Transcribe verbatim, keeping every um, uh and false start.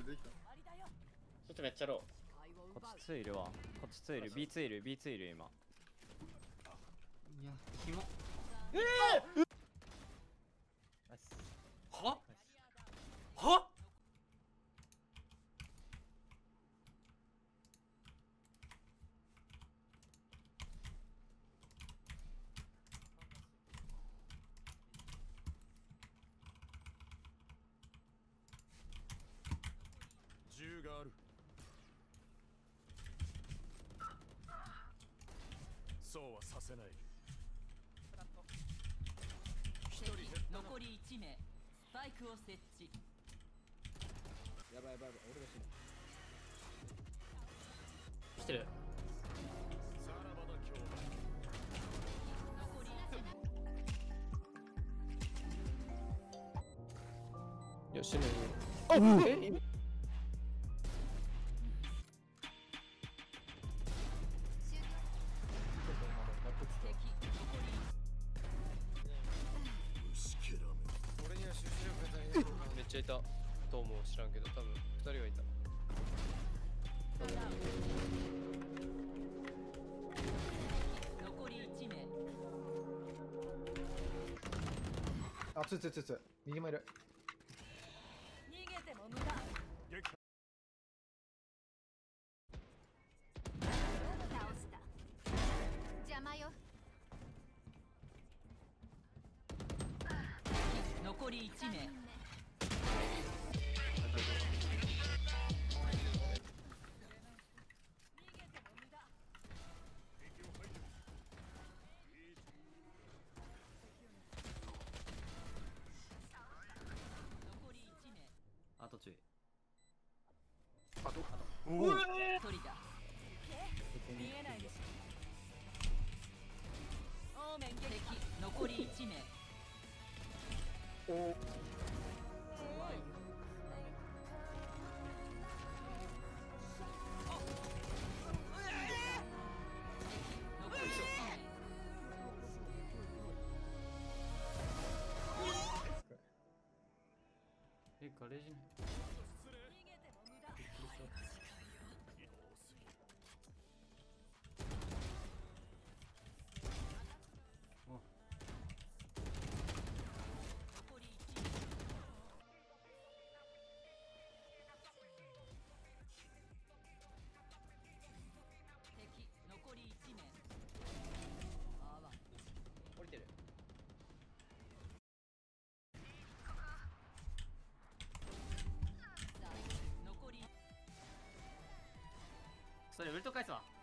できた。 ちょっとめっちゃロー。 こっちツーいるわ。こっちツーいる。ビーツーいる。ビーツーいる今。 いや、キモ。 ええナイス。 はは銃がある。そうはさせない。一人減ったな。 残りいち名。スパイクを設置。 やばいやばいやばい、俺が死ぬ。 来てる。 さらばだ兄弟。 残りいち名。 いや、死ぬ。 あっえ今敵残り虫けらめ。 俺には集中力が足りない。 めっちゃいたと思う。知らんけど、多分ふたりはいた。 残りいち名。 あ、ついついついつい。右もいる。 逃げても無駄。 撃破。 倒した。邪魔よ。 残りいち名。残りいち名。 あと注意。 おお。 一人だ。見えないでしょ。オーメン撃敵残りいち名。 お。 残りいち名。 え、ガレージに。 逃げても無駄。残りいち名。敵残りいち名。あわ降りてる。 残りそれウルト返すわ。